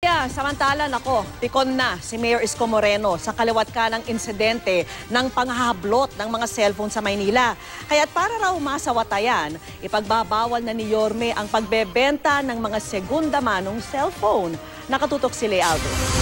Samantala, pikon na si Mayor Isko Moreno sa kaliwat ka ng insidente ng panghahablot ng mga cellphone sa Maynila. Kaya't para raw masawatayan, ipagbabawal na ni Yorme ang pagbebenta ng mga segunda manong cellphone. Nakatutok si Lea Alves.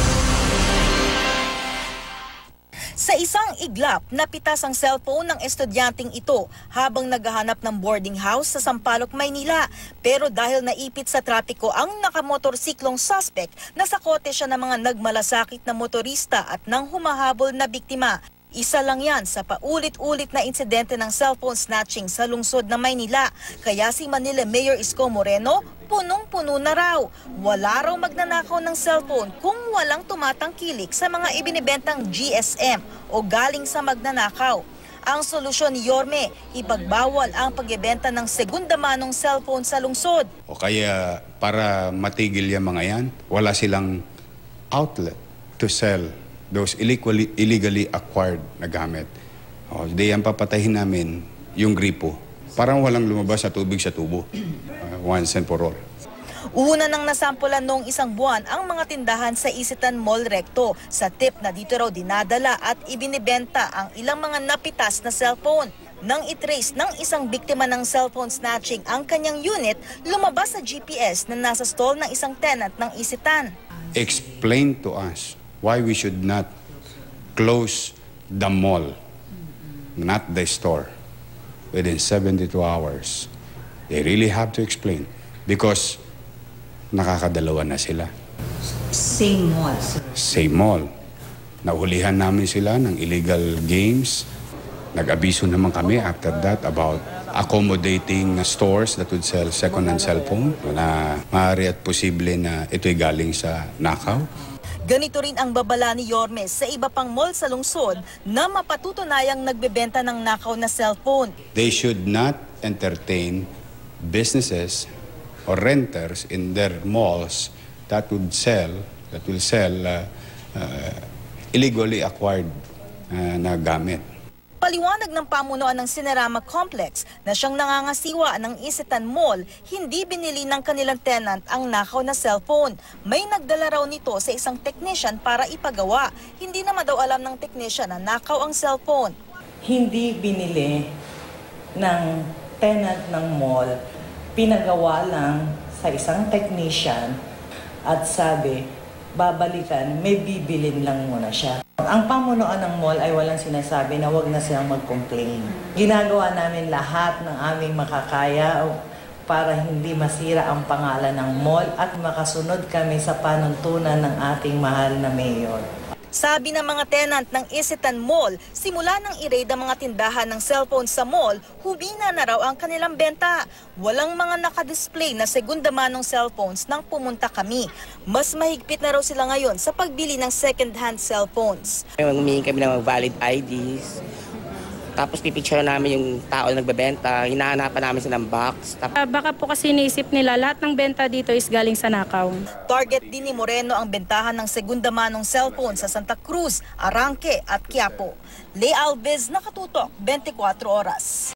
Sa isang iglap, napitas ang cellphone ng estudyanteng ito habang naghahanap ng boarding house sa Sampaloc, Maynila. Pero dahil naipit sa trapiko ang nakamotorsiklong suspect, nasakote siya ng mga nagmalasakit na motorista at ng humahabol na biktima. Isa lang yan sa paulit-ulit na insidente ng cellphone snatching sa lungsod ng Maynila. Kaya si Manila Mayor Isko Moreno, punong-puno na raw. Wala raw magnanakaw ng cellphone kung walang tumatangkilik sa mga ibinibentang GSM o galing sa magnanakaw. Ang solusyon ni Yorme, ipagbawal ang pagbebenta ng segunda manong cellphone sa lungsod. O kaya para matigil yung mga yan, wala silang outlet to sell those illegally acquired na gamit. O, di yan papatahin namin yung gripo. Parang walang lumabas sa tubig sa tubo. Once and for all. Una nang nasampulan noong isang buwan ang mga tindahan sa Isitan Mall Recto sa tip na dito raw dinadala at ibinibenta ang ilang mga napitas na cellphone. Nang itrace ng isang biktima ng cellphone snatching ang kanyang unit, lumabas sa GPS na nasa stall ng isang tenant ng Isitan. Explain to us why we should not close the mall, not the store, within 72 hours. They really have to explain because nakakadalawa na sila. Same mall, sir. Same mall. Nahulihan namin sila ng illegal games. Nag-abiso naman kami after that about accommodating stores that would sell second-hand cellphone na maaari at posible na ito'y galing sa nakaw. Ganito rin ang babala ni Yorme sa iba pang mall sa lungsod na mapatutunayang nagbebenta ng nakaw na cellphone. They should not entertain businesses or renters in their malls that will sell illegally acquired na gamit. Paliwanag ng pamunuan ng Cinerama Complex na siyang nangangasiwa ng Isitan Mall, hindi binili ng kanilang tenant ang nakaw na cellphone. May nagdala raw nito sa isang technician para ipagawa. Hindi naman daw alam ng technician na nakaw ang cellphone. Hindi binili ng tenant ng mall, pinagawa lang sa isang technician at sabi, babalikan, may bibilin lang muna siya. Ang pamunuan ng mall ay walang sinasabi na wag na silang mag-complain. Ginagawa namin lahat ng aming makakaya para hindi masira ang pangalan ng mall at makasunod kami sa panuntunan ng ating mahal na mayor. Sabi ng mga tenant ng Isitan Mall, simula nang i-raid ang mga tindahan ng cellphone sa mall, humina na raw ang kanilang benta. Walang mga nakadisplay na segunda manong cellphones nang pumunta kami. Mas mahigpit na raw sila ngayon sa pagbili ng second-hand cellphones. Humingi kami ng valid IDs. Tapos pipicture namin yung tao na nagbebenta, hinahanapan namin silang box. Baka po kasi iniisip nila lahat ng benta dito is galing sa nakaw. Target din ni Moreno ang bentahan ng segunda manong cellphone sa Santa Cruz, Arranque at Quiapo. Lea Alves, Nakatutok, 24 Oras.